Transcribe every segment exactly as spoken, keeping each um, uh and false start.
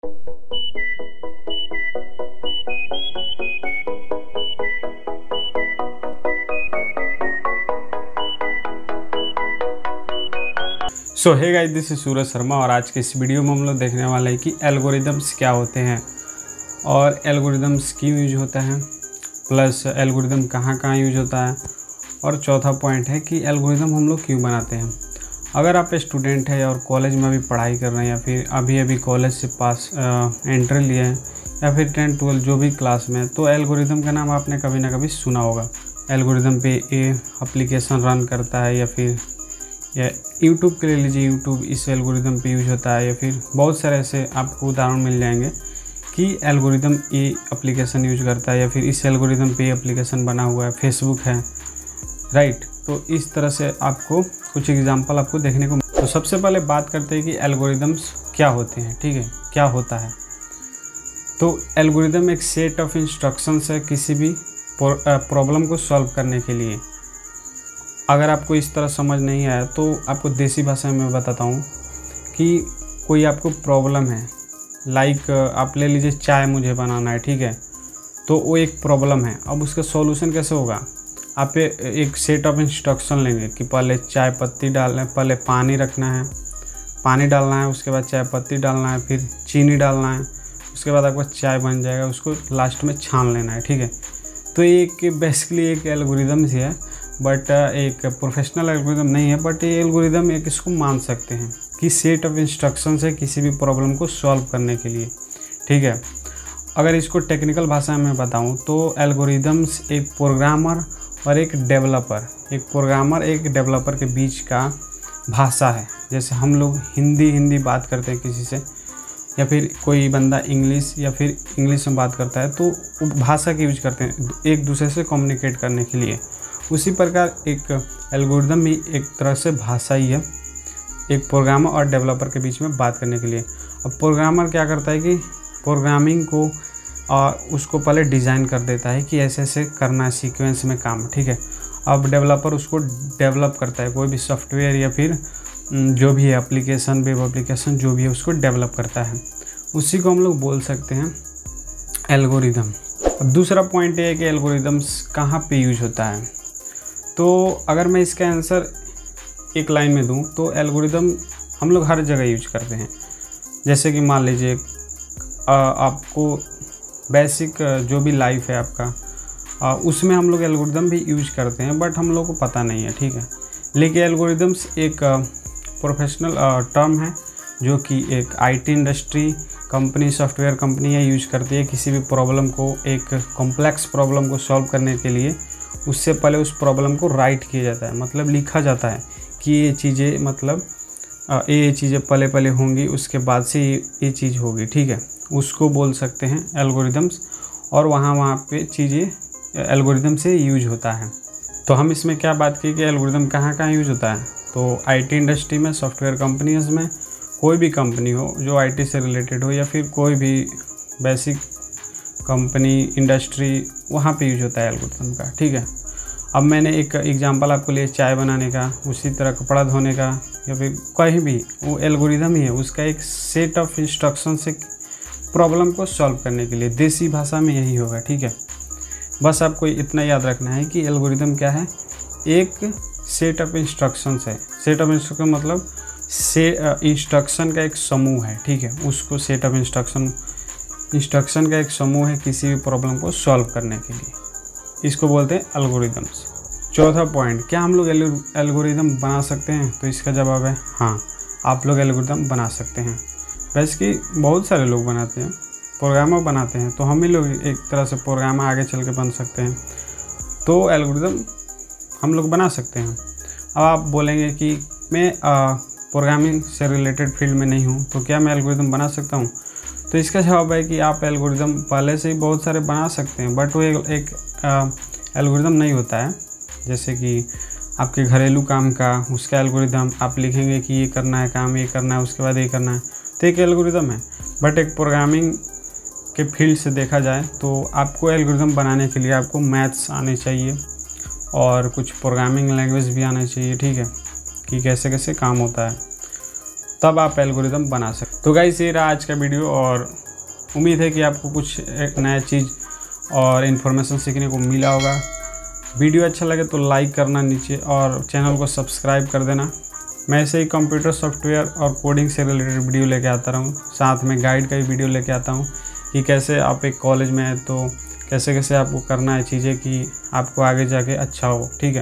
So hey guys, this is Suraj Sharma और आज के इस वीडियो में हम लोग देखने वाले हैं कि एल्गोरिदम्स क्या होते हैं और एल्गोरिदम्स क्यों यूज होता है, प्लस एल्गोरिदम कहाँ कहाँ यूज होता है, और चौथा पॉइंट है कि एल्गोरिदम हम लोग क्यों बनाते हैं। अगर आप स्टूडेंट हैं और कॉलेज में अभी पढ़ाई कर रहे हैं या फिर अभी अभी कॉलेज से पास एंट्री लिए हैं या फिर टेंथ ट्वेल्थ जो भी क्लास में, तो एल्गोरिदम का नाम आपने कभी ना कभी सुना होगा। एल्गोरिदम पे ये एप्लीकेशन रन करता है या फिर या यूट्यूब के ले लीजिए, यूट्यूब इस एल्गोरिदम पे यूज होता है, या फिर बहुत सारे ऐसे आपको उदाहरण मिल जाएंगे कि एल्गोरिदम ये एप्लीकेशन यूज करता है या फिर इस एल्गोरिदम पे एप्लीकेशन बना हुआ है, फेसबुक है, राइट। तो इस तरह से आपको कुछ एग्जांपल आपको देखने को। तो सबसे पहले बात करते हैं कि एल्गोरिदम्स क्या होते हैं, ठीक है, क्या होता है। तो एल्गोरिदम एक सेट ऑफ इंस्ट्रक्शंस है किसी भी प्रॉब्लम को सॉल्व करने के लिए। अगर आपको इस तरह समझ नहीं आया तो आपको देसी भाषा में बताता हूँ कि कोई आपको प्रॉब्लम है, लाइक आप ले लीजिए चाय मुझे बनाना है, ठीक है, तो वो एक प्रॉब्लम है। अब उसका सॉल्यूशन कैसे होगा, आप एक सेट ऑफ इंस्ट्रक्शन लेंगे कि पहले चाय पत्ती डालना है, पहले पानी रखना है, पानी डालना है, उसके बाद चाय पत्ती डालना है, फिर चीनी डालना है, उसके बाद आपका चाय बन जाएगा, उसको लास्ट में छान लेना है, ठीक है। तो एक बेसिकली एक एल्गोरिदम ही है, बट एक प्रोफेशनल एल्गोरिदम नहीं है, बट ये एल्गोरिदम एक इसको मान सकते हैं कि सेट ऑफ इंस्ट्रक्शंस है किसी भी प्रॉब्लम को सॉल्व करने के लिए, ठीक है। अगर इसको टेक्निकल भाषा में बताऊं तो एल्गोरिदम्स एक प्रोग्रामर और एक डेवलपर एक प्रोग्रामर एक डेवलपर के बीच का भाषा है। जैसे हम लोग हिंदी हिंदी बात करते हैं किसी से, या फिर कोई बंदा इंग्लिश या फिर इंग्लिश में बात करता है, तो भाषा की यूज करते हैं एक दूसरे से कम्युनिकेट करने के लिए। उसी प्रकार एक एल्गोरिदम भी एक तरह से भाषा ही है, एक प्रोग्रामर और डेवलपर के बीच में बात करने के लिए। अब प्रोग्रामर क्या करता है कि प्रोग्रामिंग को और उसको पहले डिज़ाइन कर देता है कि ऐसे ऐसे करना है सीक्वेंस में काम, ठीक है। अब डेवलपर उसको डेवलप करता है, कोई भी सॉफ्टवेयर या फिर जो भी है एप्लीकेशन, वेब एप्लीकेशन जो भी है उसको डेवलप करता है, उसी को हम लोग बोल सकते हैं एल्गोरिदम। अब दूसरा पॉइंट ये है कि एल्गोरिदम्स कहाँ पे यूज होता है। तो अगर मैं इसका आंसर एक लाइन में दूं तो एल्गोरिदम हम लोग हर जगह यूज करते हैं। जैसे कि मान लीजिए आपको बेसिक जो भी लाइफ है आपका, उसमें हम लोग एल्गोरिदम भी यूज करते हैं, बट हम लोग को पता नहीं है, ठीक है। लेकिन एल्गोरिदम्स एक प्रोफेशनल टर्म है जो कि एक IT industry company, software company है यूज करती है किसी भी प्रॉब्लम को, एक कॉम्प्लेक्स प्रॉब्लम को सॉल्व करने के लिए। उससे पहले उस प्रॉब्लम को राइट किया जाता है, मतलब लिखा जाता है कि ये चीज़ें, मतलब ये ये चीज़ें पहले पहले होंगी, उसके बाद से ये ये चीज़ होगी, ठीक है। उसको बोल सकते हैं एल्गोरिदम्स, और वहाँ वहाँ पे चीज़ें एल्गोरिदम से यूज होता है। तो हम इसमें क्या बात की कि एल्गोरिदम कहाँ कहाँ यूज होता है। तो आईटी इंडस्ट्री में, सॉफ्टवेयर कंपनीज में, कोई भी कंपनी हो जो आईटी से रिलेटेड हो, या फिर कोई भी बेसिक कंपनी, इंडस्ट्री, वहाँ पे यूज होता है एल्गोरिदम का, ठीक है। अब मैंने एक एग्जांपल आपको लिए चाय बनाने का, उसी तरह कपड़ा धोने का, या फिर कहीं भी, वो एल्गोरिदम ही है, उसका एक सेट ऑफ इंस्ट्रक्शन से प्रॉब्लम को सॉल्व करने के लिए। देसी भाषा में यही होगा, ठीक है। बस आपको इतना याद रखना है कि एल्गोरिदम क्या है, एक सेट ऑफ इंस्ट्रक्शन है। सेट ऑफ इंस्ट्रक्शन मतलब से इंस्ट्रक्शन का एक समूह है, ठीक है। उसको सेट ऑफ इंस्ट्रक्शन इंस्ट्रक्शन का एक समूह है किसी भी प्रॉब्लम को सॉल्व करने के लिए, इसको बोलते हैं एल्गोरिदम्स। चौथा पॉइंट, क्या हम लोग एल्गोरिदम बना सकते हैं, तो इसका जवाब है हाँ, आप लोग एल्गोरिदम बना सकते हैं। वैसे कि बहुत सारे लोग बनाते हैं, प्रोग्रामर बनाते हैं, तो हम ही लोग एक तरह से प्रोग्रामर आगे चल के बन सकते हैं। तो एल्गोरिदम हम लोग बना सकते हैं। अब आप बोलेंगे कि मैं प्रोग्रामिंग से रिलेटेड फील्ड में नहीं हूँ, तो क्या मैं एल्गोरिदम बना सकता हूँ। तो इसका जवाब है कि आप एल्गोरिदम पहले से ही बहुत सारे बना सकते हैं, बट वो एक, एक एल्गोरिदम नहीं होता है। जैसे कि आपके घरेलू काम का, उसका एल्गोरिदम आप लिखेंगे कि ये करना है काम, ये करना है, उसके बाद ये करना है, तो एक एल्गोरिदम है। बट एक प्रोग्रामिंग के फील्ड से देखा जाए तो आपको एल्गोरिदम बनाने के लिए आपको मैथ्स आने चाहिए और कुछ प्रोग्रामिंग लैंग्वेज भी आना चाहिए, ठीक है, कि कैसे कैसे काम होता है। तब आप एल्गोरिदम बना सकते। तो गाइस ये रहा आज का वीडियो, और उम्मीद है कि आपको कुछ एक नया चीज़ और इन्फॉर्मेशन सीखने को मिला होगा। वीडियो अच्छा लगे तो लाइक करना नीचे, और चैनल को सब्सक्राइब कर देना। मैं ऐसे ही कंप्यूटर सॉफ्टवेयर और कोडिंग से रिलेटेड वीडियो लेके आता रहूँ, साथ में गाइड का भी वीडियो लेके आता हूँ कि कैसे आप एक कॉलेज में हैं तो कैसे कैसे आपको करना है चीज़ें कि आपको आगे जाके अच्छा हो। ठीक है,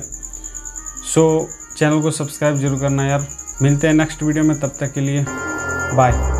सो चैनल को सब्सक्राइब जरूर करना यार। मिलते हैं नेक्स्ट वीडियो में, तब तक के लिए बाय।